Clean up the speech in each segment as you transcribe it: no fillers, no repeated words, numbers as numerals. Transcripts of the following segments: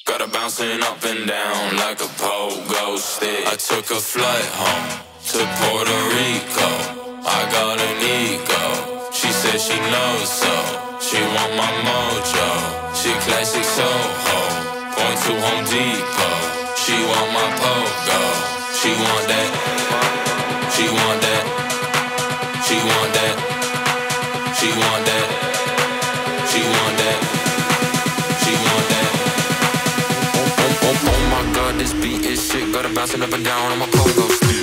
Got her bouncing up and down like a pogo stick. I took a flight home to Puerto Rico. I got an ego. She said she knows so. She want my mojo. She classic Soho. Point to Home Depot. She want my pogo. She want that. She want that. She want that. She want that. She want that. She want that. Oh my God, this beat is shit. Got her bouncing up and down on my pogo stick.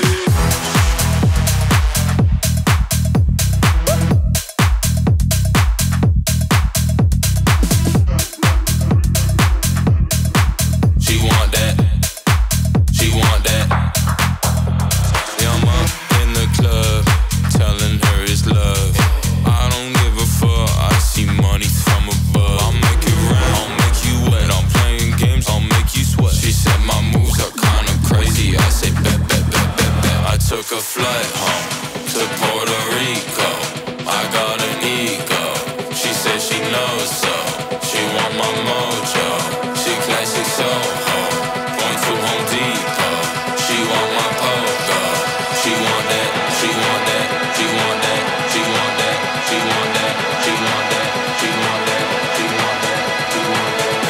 Took a flight home to Puerto Rico. I got an ego. She said she knows so. She want my mojo. She classic Soho. Point to Home Depot. She want my pogo. She want that. She want that. She want that. She want that. She want that. She want that. She want that. She want that. She want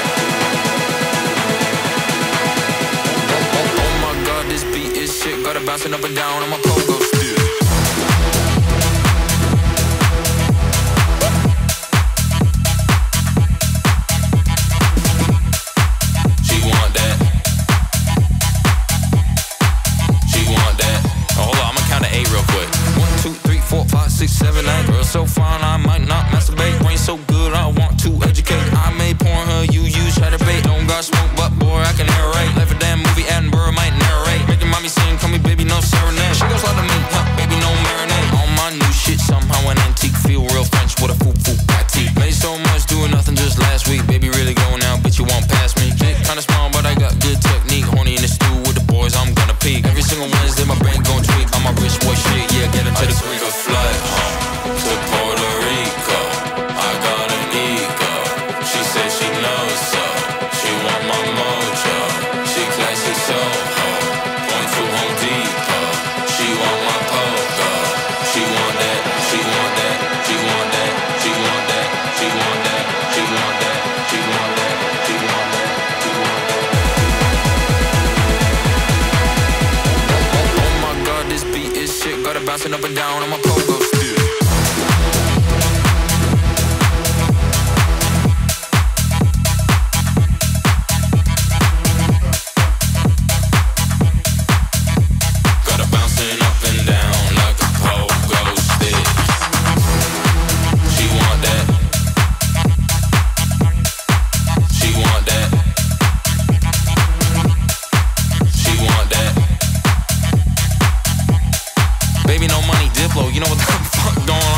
that. Oh my God, this beat is shit. Got her bouncing up and down on my pogo stick. She want that. She want that. Oh, hold on, I'ma count to 8 real quick. 1, 2, 3, 4, 5, 6, 7, 8. Girl so fine, I might not masturbate. Brain so good, I want to educate. I may porn her, you use chatterbait. Don't got smoke, but boy, I can narrate. Life a damn movie, Attenborough might narrate. Making mommy sing, call me baby, no serenade. She goes like to me, huh, baby, no marinade. All my new shit, somehow an antique. Feel real French with a foo-foo patty. Made so much, doing nothing just last week. Baby, really going out, but you won't pass me. Get kinda small, but I got good technique. Horny in the stew with the boys, I'm gonna peak. Every single Wednesday, my brain gon' tweak. I'm a rich boy shit, yeah, get into the Greek. A flight home to Puerto Rico. I got an ego. She said she knows so. She want my mojo. She classic Soho. Point to Home Depot. She want my pogo. She want that. She want that. She want that. She want that. She want that. She want that. She want that. She want that. She want that. Oh my God, this beat is shit. Got her bouncing up and down on my pogo stick. Baby, no money, Diplo, you know what the fuck going on?